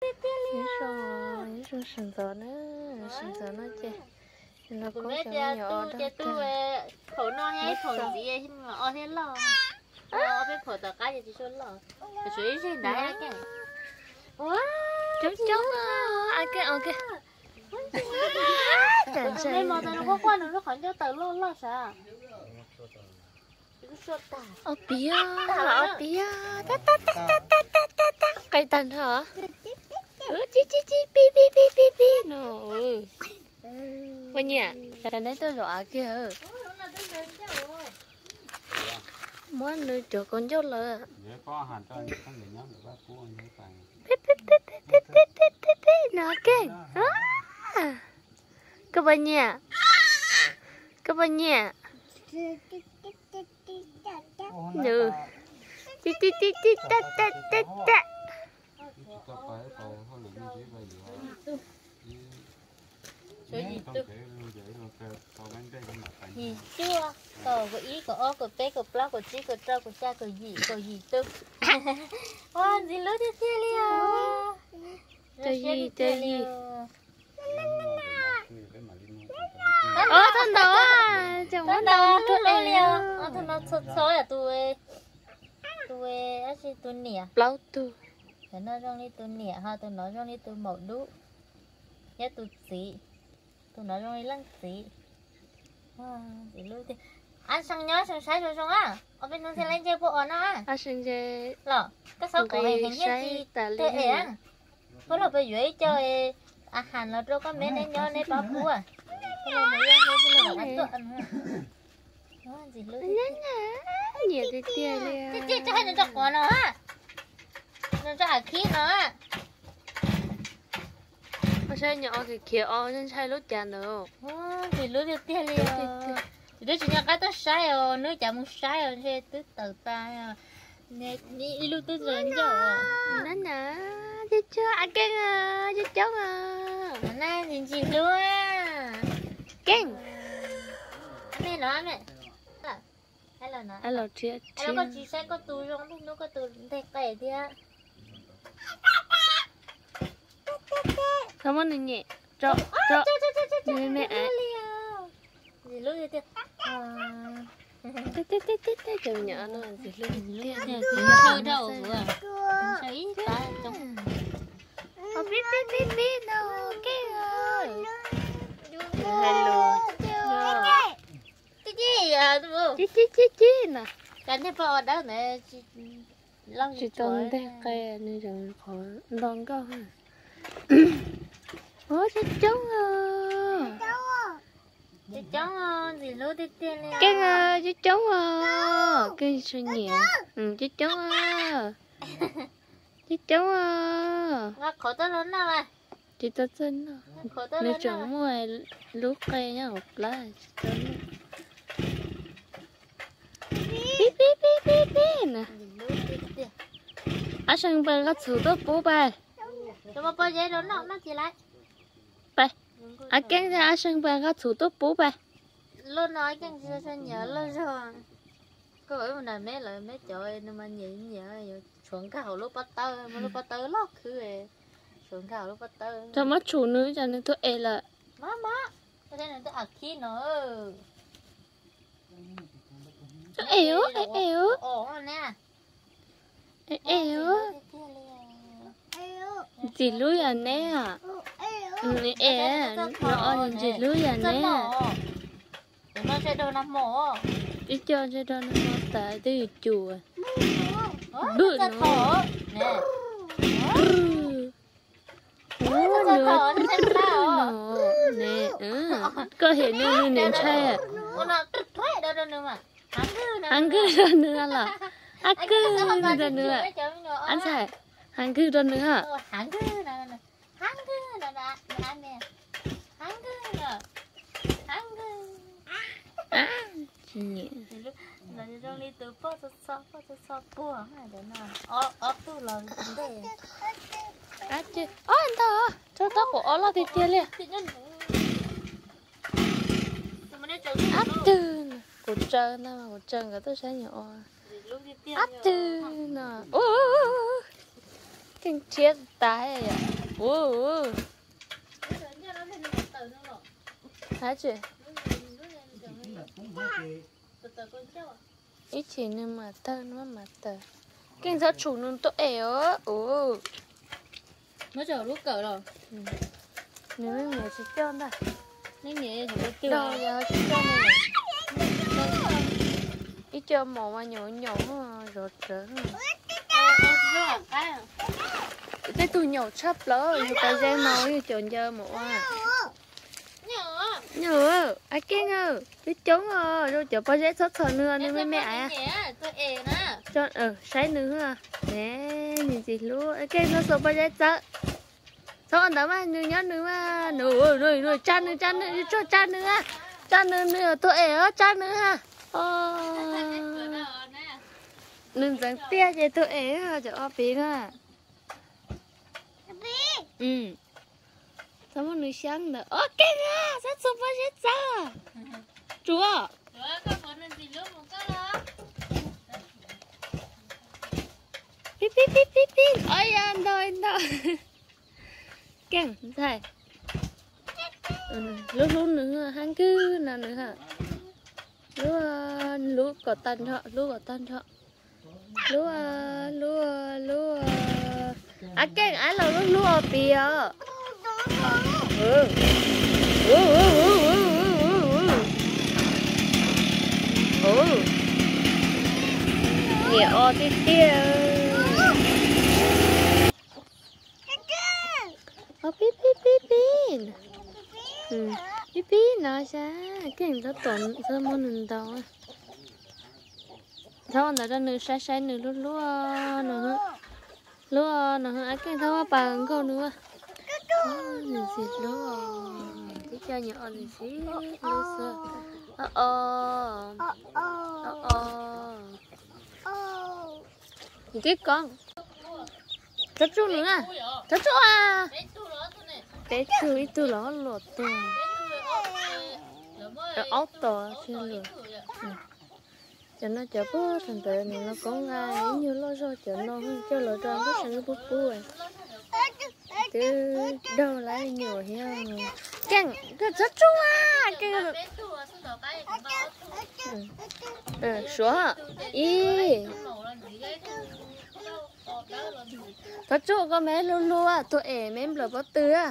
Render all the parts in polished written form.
rồi sừng gió nó chơi nó có mẹ cho cha nhỏ tu đó cha tu khẩu no hay khẩu gì ấy mà o thế lo o biết khẩu tao cái gì thì số lo cái suy gì đấy cái wow chú ok mẹ mà tao nó có quan nó khỏi cho tao lo sao ở bia cái tần hả chi nó bây giờ cái này tôi rõ kia muốn nuôi chỗ con chó lợ nó kì các bạn nhỉ nữ ta gì chưa cờ của ý của o của bé của plau của chi của trâu của cha của gì tư ô gì lối tiếp theo liền cái gì thân đó à chẳng muốn đâu thôi lâu liền thôi nó xói à tôi ấy chỉ tôi nè lâu tu thế nó trong đi tôi nè ha tôi nói trong đi tôi màu đũ nhất tôi xí tôi nói trong đi lăng xí gì lối tiếp anh sang nhớ sang sai rồi xong á ở bênนู้นlên chơi bộ nó á anh sang chơi lọ cái số của hình như gì thế ấy có là bây giờ chơi hàn là đâu có mấy nên nhớ nên bao búa cái này mới ăn tuần gì lối nhiều cái tia liền cái cho hai nó chọc của nó á nó cho hạt khí nó á mà sao nhỏ cái kia o nên sai lúc chả nữa thì lối tiếp tia liền thì đứa chỉ nhà cái tôi sai rồi nếu chả muốn sai rồi thì tôi tự ta nè đi lưu tôi rồi nhở nè chứ chưa ăn cái chứ chó nè nhìn chị luôn kinh mẹ nói mẹ hay là nói hay là chuyện nó có chỉ sai có túi không thì nó có túi thạch tẩy thì á không ăn được nhỉ cho mẹ gì lúc gì tết chồng nhỏ nó gì luôn thôi đâu vừa thấy ta trong biết đâu cái ơi hello gì à chị nè cái này vào đó nè long chị tông thế cái này rồi khó đòn có hả ôi chị trống chị trống gì lúa đi tiền này cái chị trống cái suy nhẹ chị trống chị trống ngắt khổ tới lớn nào à chị ta xin nếu trống ngoài lúc cây nhá một lá biết nè anh sang bên cái thủ tốt bố bài cho mà bao giấy đó nó chỉ lại bài anh kén ra anh sang bên cái thủ tốt bố bài luôn nói cái gì sao nhớ luôn rồi có bởi một mấy lời mấy trời nhưng mà nhớ xuống khảo lúc bắt tơ lót cứ về xuống khảo lúc bắt tơ cho mất chủ nữ cho nên tôi e là má cái này tôi ạc khí nữa éo ồ nè éo gì lúi à nè nó gì lúi à nè nó sẽ đồ nằm mổ đi cho nó tại tới chùa bự nó nè nè có hiện nên nên chơi ăn cứ ra nữa là ăn cứ ra nữa ăn sai ăn cứ ra nữa ăn cứ nè nhỉ là trong đi từ phố so bùa này để nào tu là vấn đề chứ anh ta cho tao của nó thì tiền liền từ của trơn mà của trơn cái tôi sẽ nhỏ từ nè kinh chết tái vậy Ủa. Hả chị? Ít chỉ nên mà tơ nó mà tơ. Kinh ra chủ nun to eo. Ồ. Mới chờ lúc cỡ rồi. Nếu mình nhớ chỉ cho đó. Nếu nhẹ thì tiêu. Đâu giờ chỉ cho này. Ít cho mỏ mà nhỏ nhỏ rồi trở. Cái tụi nhỏ chấp lỡ, rồi cái dây nói chọn giờ mỏ à. Nhớ, ai kinh ơ, cái trống rồi chờ bao giờ sốt sờ nữa nên với mẹ à. Cho sấy nữa à. Nè, nhìn gì luôn, ai kinh nó sốt bao giờ sốt. Sao ăn đó mà nhớ nữa mà, rồi chan nữa cho chan nữa tôi chan nữa ha. Đừng dáng tia vậy tôi cho bé à. Sao mà nuôi sáng nữa? Ok nha, rất super rất sao. Chúa. Pip. Ôi anh đâu. Keng, sai. Lúc nữa hắn cứ nào nữa hả? Lúc có tan thọ. Lúc à Keng ai là lúc ở bìa. Nghe o tí tia. Pip nó sao? Cái gì đó tổn sao mà nừng đâu. Sao anh đã nửa sai nửa lúa nó ai cái thao bằng câu nữa. Nửa xịt lúa. Cái cha nhỏ nửa xịt lúa sơ. Tiếp con. Chó chú nữa à? Chó chú à? Bé chú ít tu ló lột tu. Ốc to trên lửa. Cho nó chở bố thành tệ này nó có ngay như lo cho chở nó hơn cho lỡ ra có sự bố bố à. Từ đâu lại nhiều heo. Chăng, chó chú à? Số ý. Có chỗ có mấy luôn luôn à, tôi mấy lỡ có tư à.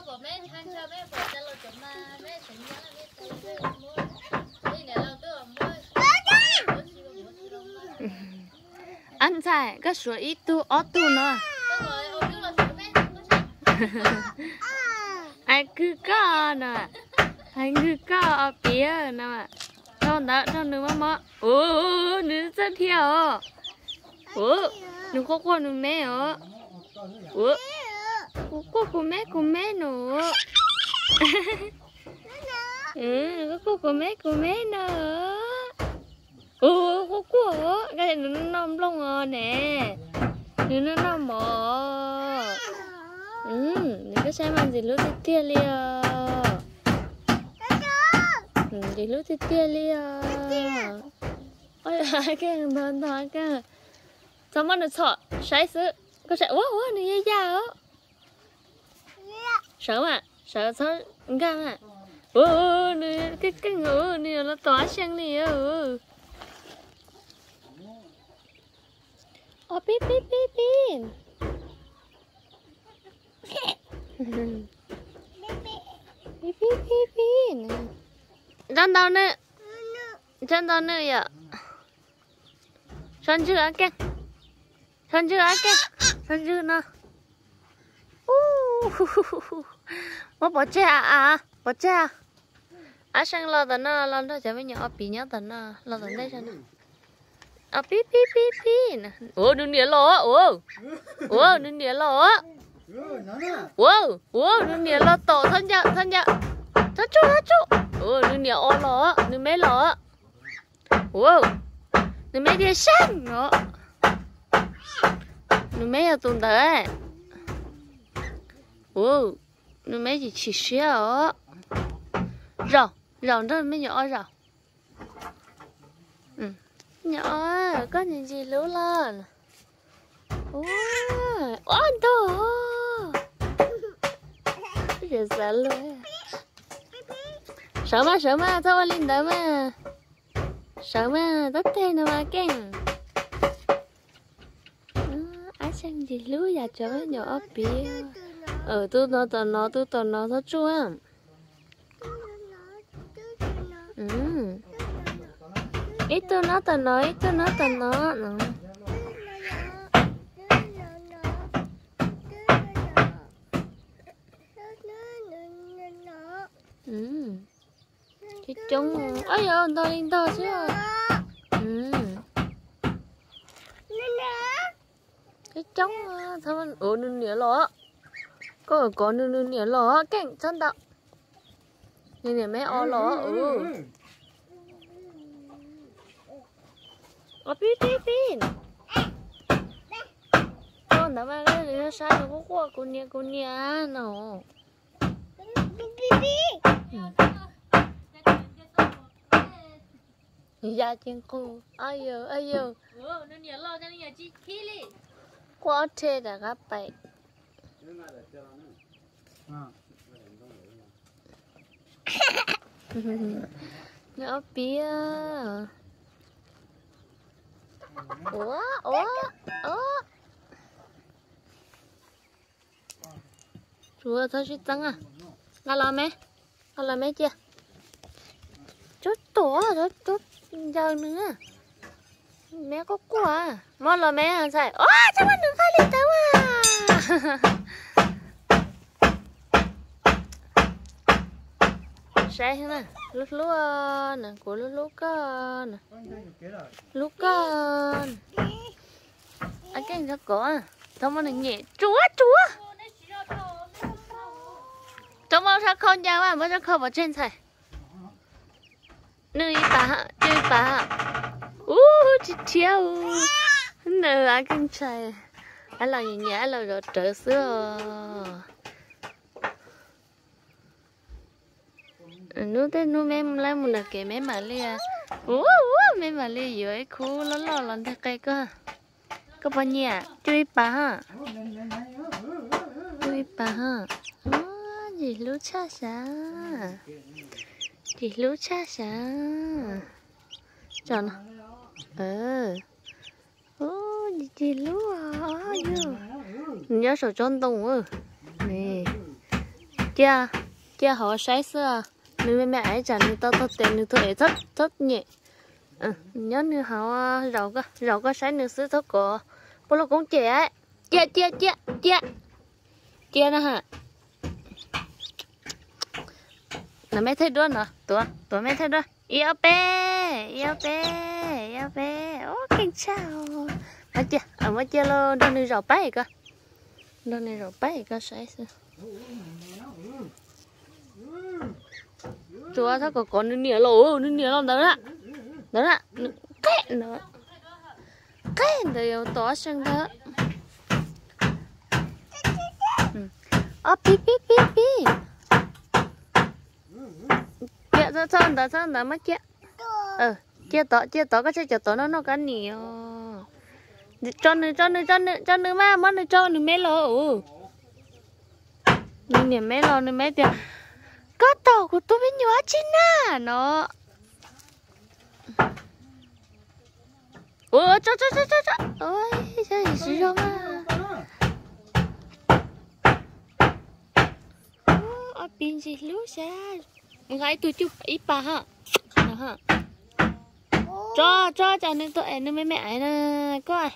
Ăn sai, cái số ít tu, ót tu nữa. Anh cứ có nè, anh cứ có ở phía nè. Đâu nữa mà. Nữa rất theo. Đừng có con đừng mẹ ở. Cô mẹ nữa. Cô mẹ nữa. Cô cái này nó nằm lông rồi nè. Nó nằm mò. Đừng có xem ăn gì lúc tia lia. Gì lúc tia lia. Ôi cái thằng thôi cái. Sao mà nó sợ, sai sự, có sợ quá nó dây da á, sợ mà, sợ gan à, cái ngựa này nó tỏa sang này pip, chân đâu nữa vậy, chân chưa cái. Thân chưa nó. Mà bỏ che à? Bỏ che à? À sang lo tận nó, lo đó chả mấy nhỏ bị nhớ tận nó, lo tận đây sang. À pip. Đừng đĩa lỗ, đừng đĩa lỗ. Đừng đĩa lỗ tổ thân dạ. Thân chú. Đừng đĩa ô lỗ, đừng mấy lỗ. Đừng mấy đĩa sang nữa. Nó mấy ở tuần đấy. Nó mấy chỉ xíu ở. Rau đó mấy nhỏ rau. Nhỏ có những gì lú lên. Ăn to. sợ luôn sợ mà thôi lên đó mà sợ mà tất thế nào mà keng á sang gì lúa giờ cho nhỏ bia tôi nó thôi chú à ít tôi nó cái trống ấy ơi tao lên tao chứ cái trống thôi nương nhớ lo có nương nhớ lo cảnh chân đạo nhìn này mấy o lo pin con đã mà cái sai nó có con nia nó dạ trên cô ai giờ nó nhớ lo cái này chi khí đi quá thế đã gặp vậy nhỏ bia ủa chúa thôi chứ tăng à làm mẹ chưa chút tổ chút giờ nữa mẹ có quả món là mẹ ăn sai chắc ăn đừng khai lên tao sai thế này lúc nè của lúc con anh cái gì có thôi mà nhẹ chúa cho mau ra con nhà mà mới ra khâu vào trên thầy nơi bà chị chiêu nơi anh kinh chạy anh là nhẹ là rồi trở xưa nó tên nó mềm lại một lần kể mềm mà lia mềm mà lia dưới khu lo lần thế cây cơ có bao nhiêu chui bà ha gì lú cha sao chọn gì lú nhớ sổ trôn tùng nè kia họ sấy xưa nếu mẹ ấy chẳng như tao tiền như tôi rất nhẹ nhớ như họ rau có sấy như xứ thốt cổ bố nó cũng trẻ ấy chia nè hả là mấy thấy đứa nè tụi mấy thấy đứa yêu bé kinh chào mà chia lo đâu này rau bay cơ sấy xưa chúa sao có con nửa lỗ đó là cái đều tỏ sang đó pi kia sao đó mà kia chia tỏ cái chia tỏ nó cái nhiều cho nữa mà mất nữa cho nữa mấy lỗ nè mấy lỗ nữa mấy tiền có tàu của tôi với nhỏ chín à nó cho ôi sao gì rồi mà pin gì lú xa gái tôi chụp ít bà hả cho nên tụi em mấy mẹ nè coi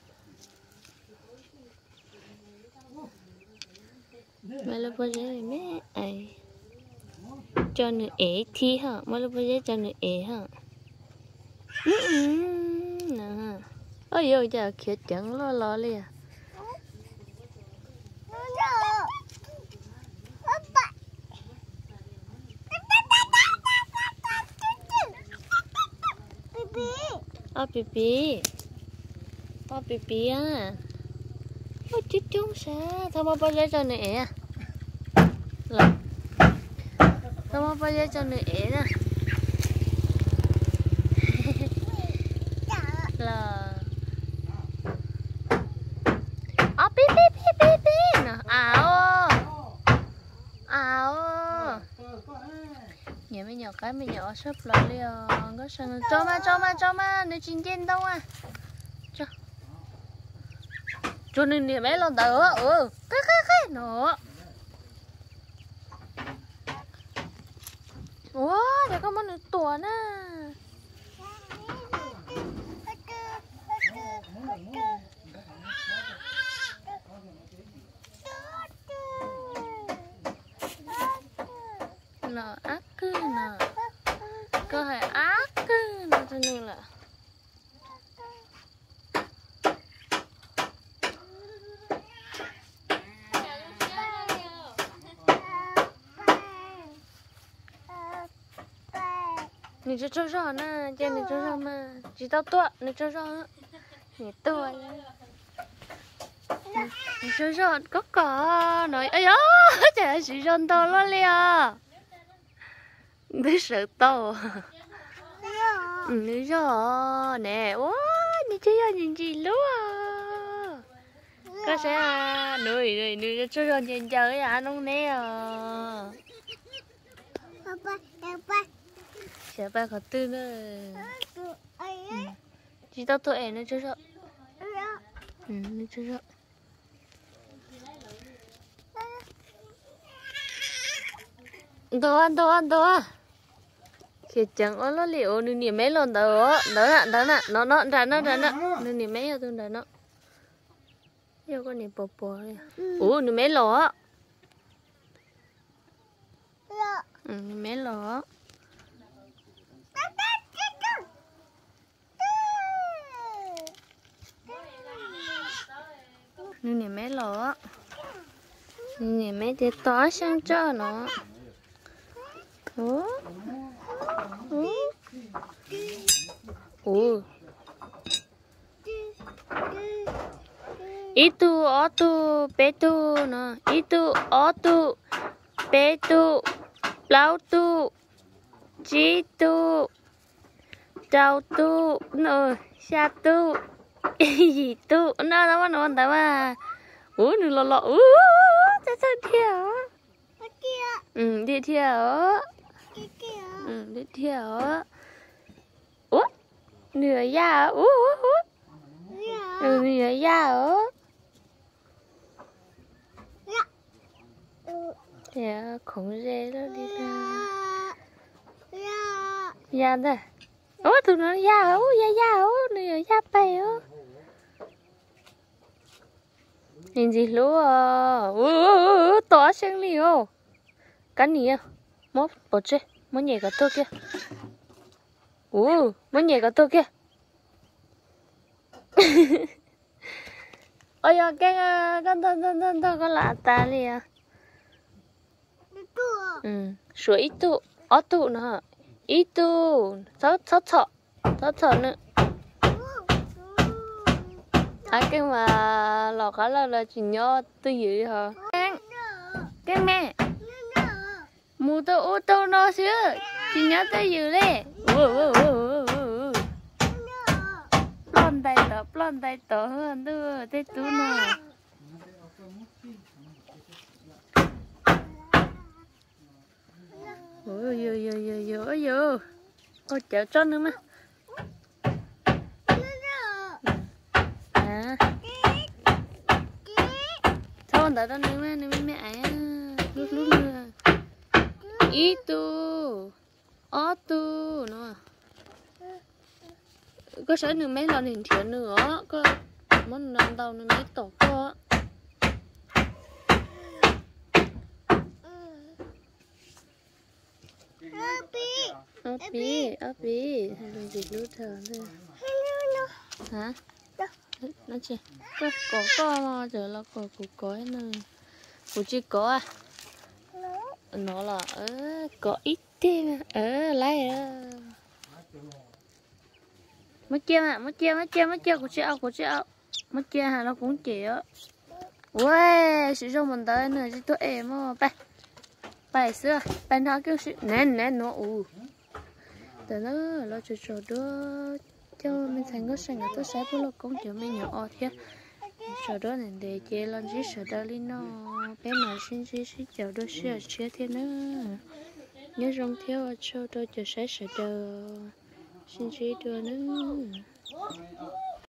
mà là bao giờ mẹ ấy cho nữ ế thi hả mà là bao giờ cho nữ ế hả nè ôi ơi giờ kia chẳng lo liền pipi à chết chúng sao sao mà bao giờ cho nè là sao mà bao giờ cho nè nè là pipi nè áo cái mình nhỏ sắp lại liền có sao cho mà nó chín trên đâu à cho nên thì mấy lần tớ cái nó wow để có món được tuần à nó ác cứ nó có hay ác cứ nó cho nên là你这做啥呢？姐，你做啥嘛？知道多，你做啥？你多了。你做啥？哥哥，nói，哎呀，这是人到了了。你sợ to à?你sợ nè, wow,你chơi nhìn gì luôn à? Có sẽ à, nuôi cho rồi nhìn chơi à, nông nè à. Sẽ ba có tư nữa. Chỉ tao tụi em nó chơi sợ. Nó chơi sợ. Đồ ăn. Khi chẳng có nó liệu nương niệm mấy lần đó nè nó ra nó nương niệm mấy tôi ra nó yêu con niệm bò này nương mấy lọ mấy lọ nương niệm mấy lọ nương niệm mấy để to sang cho nó Itu otu petu no itu otu petu plautu jitu dautu no satu itu no nó lo sao theo đi theo đi theo nửa da nửa da thì khổng dê đó đi ra đây tụi nó da nửa da bay nhìn gì luôn to sang liều cái này mốt bột chứ muốn nhảy cả tô kia muốn nhảy cả tô kia ôi ya cái con con lạ ta liền sủi ít tụ nữa ít tụ sáu thọ nữa cái mà lò khá là chỉ nhớ tư gì hả cái mẹ mua tô ô tô nó xíu chỉ nhớ tới dự đấy plon tay tỏ hơn đưa tới tú nó ôi chảo cho nữa mà thôi đợi đó nữa mẹ lúc nữa itu otu nữa có sợi nữa mấy lần hình thiện nữa có món lần đầu nữa mấy tổ có Opi hay gì lúc thở thôi hả nó chỉ có mà giờ là có nữa cũng chỉ có à nó là có ít thêm lấy mất chia của chị ao mất chia hà nó cũng chỉ á ui sử dụng mình tới nữa chứ tụi em mà bài xưa bài nó kêu sự nén nó từ nó cho đó cho mình thành có sang tôi sẽ có lúc công chuyện mình nhỏ thế sau đó này để chơi lần chỉ sau đó đi nó bé mà xin chờ đó sẽ thế nữa nhớ rong theo cho tôi chờ sẽ sợ chờ xin chỉ đưa nữa